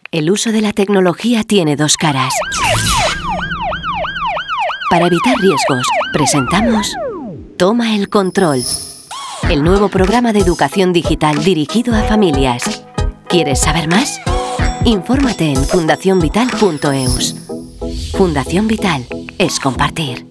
El uso de la tecnología tiene dos caras. Para evitar riesgos, presentamos Toma el Control, el nuevo programa de educación digital dirigido a familias. ¿Quieres saber más? Infórmate en fundacionvital.eus. Fundación Vital es compartir.